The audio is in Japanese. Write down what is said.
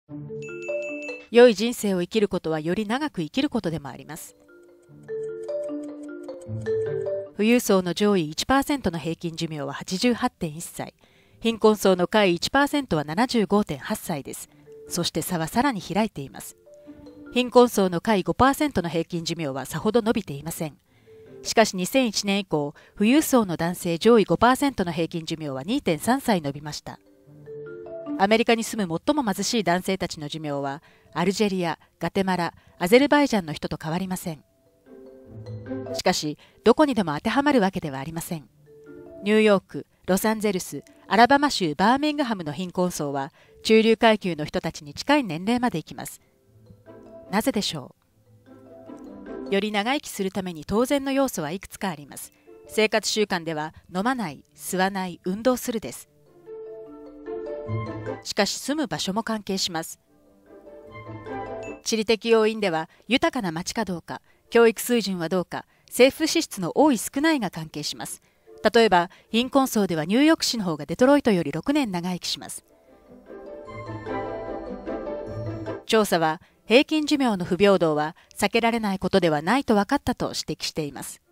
良い人生を生きることはより長く生きることでもあります。富裕層の上位 1% の平均寿命は 88.1 歳、貧困層の下位 1% は 75.8 歳です。そして差はさらに開いています。貧困層の下位 5% の平均寿命はさほど伸びていません。しかし2001年以降、富裕層の男性上位 5% の平均寿命は 2.3 歳伸びました。アメリカに住む最も貧しい男性たちの寿命は、アルジェリア、ガテマラ、アゼルバイジャンの人と変わりません。しかし、どこにでも当てはまるわけではありません。ニューヨーク、ロサンゼルス、アラバマ州バーミングハムの貧困層は、中流階級の人たちに近い年齢まで行きます。なぜでしょう。より長生きするために当然の要素はいくつかあります。生活習慣では、飲まない、吸わない、運動するです。しかし住む場所も関係します。地理的要因では豊かな町かどうか、教育水準はどうか、政府支出の多い少ないが関係します。例えば貧困層ではニューヨーク市の方がデトロイトより6年長生きします。調査は平均寿命の不平等は避けられないことではないと分かったと指摘しています。